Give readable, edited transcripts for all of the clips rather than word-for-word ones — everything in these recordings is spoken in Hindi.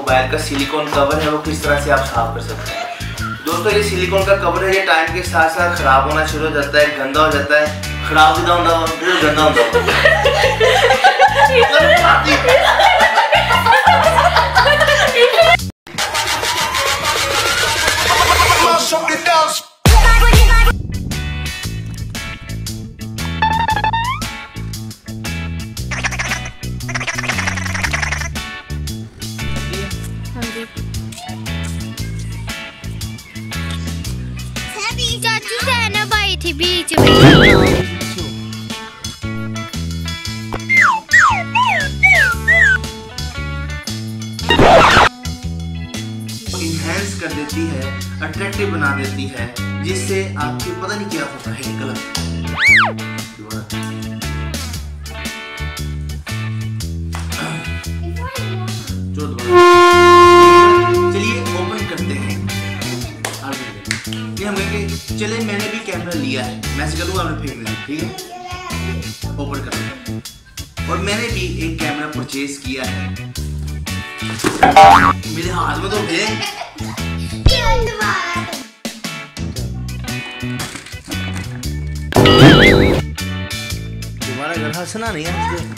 मोबाइल का सिलिकॉन कवर है वो किस तरह से आप साफ कर सकते हैं। दोस्तों ये सिलिकॉन का कवर है, ये टाइम के साथ साथ खराब होना शुरू हो जाता है, गंदा हो जाता है। खराब भी होता है, गंदा होता है। बीच में इनहैंस कर देती है, अट्रैक्टिव बना देती है, जिससे आपके पता नहीं क्या होता है कलर। चलिए ओपन करते हैं। ये हम कहेंगे चले मैंने भी कैमरा लिया है, मैं ऐसे करूँगा आपने फेंक लिया, ठीक है। ओपन कर और मैंने भी एक कैमरा परचेज किया है। मेरे हाथ में तो है। तुम्हारा घर हंसना नहीं है।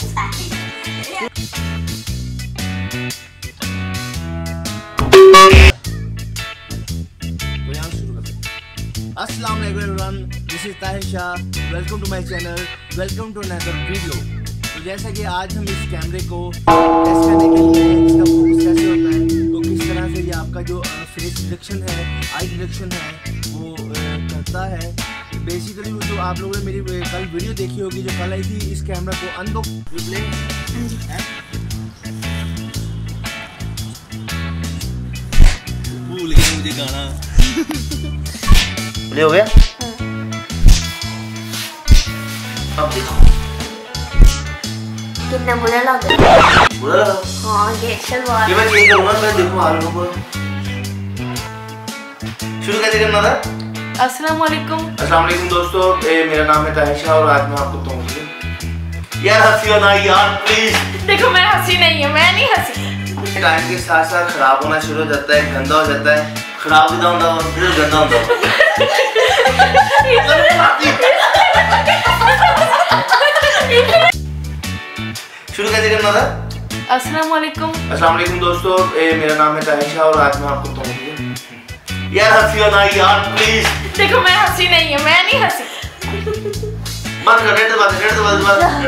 अस्सलाम वालेकुम everyone, this is Tahir Shah, welcome to my channel, welcome to another video. तो जैसा कि आज हम इस कैमरे को टेस्ट करने के लिए इसका फोकस कैसे होता है, तो किस तरह से ये आपका जो फेस डिटेक्शन है, आई डिटेक्शन है वो करता है। बेसिकली जो आप लोगों ने मेरी कल वीडियो देखी होगी जो कल आई थी इस कैमरा को अनबॉक्स भूल गया मुझे गाना ले हो गया। अब देखो कितना बुरा लग रहा है। बुरा लगा? हाँ ये सलवार मैं चेंज करूँगा। मैं देखो आ रहा हूँ। शुरू कैसे करना था? अस्सलाम वालेकुम। अस्सलाम वालेकुम दोस्तों, मेरा नाम है ताहिर शाह और आज मैं आपको बताऊँगी यार हंसी हो ना यार प्लीज। देखो मैं हंसी नहीं है, मैं नहीं हंसी। टाइम के साथ साथ खराब होना शुरू हो जाता है, गंदा हो जाता है। खराब भी होता है, गंदा होता है। शुरू कैसे करना था? अस्सलाम वालेकुम। अस्सलाम वालेकुम दोस्तों, मेरा नाम है ताहिर शाह और आज मैं आपको बताऊँगी यार हंसी हो ना यार प्लीज। देखो मैं हंसी नहीं है, मैं नहीं हंसी। बंद कर, रेड दबा दे।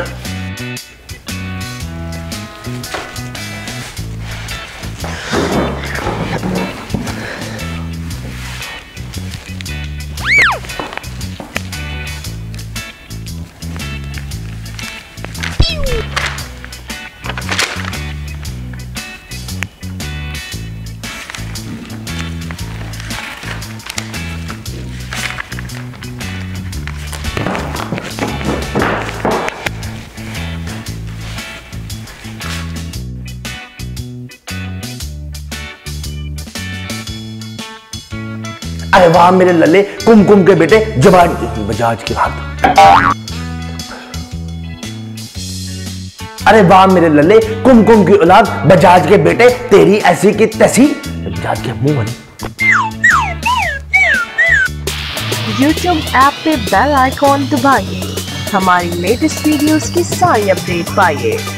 अरे वाह मेरे लल्ले कुमकुम के बेटे जवान बजाज की बात। अरे वाह मेरे लल्ले कुमकुम की औलाद बजाज के बेटे, तेरी ऐसी की तैसी बजाज के मुंह वाली। YouTube ऐप पे बेल आइकॉन दबाइए, हमारी लेटेस्ट वीडियोस की सारी अपडेट पाइए।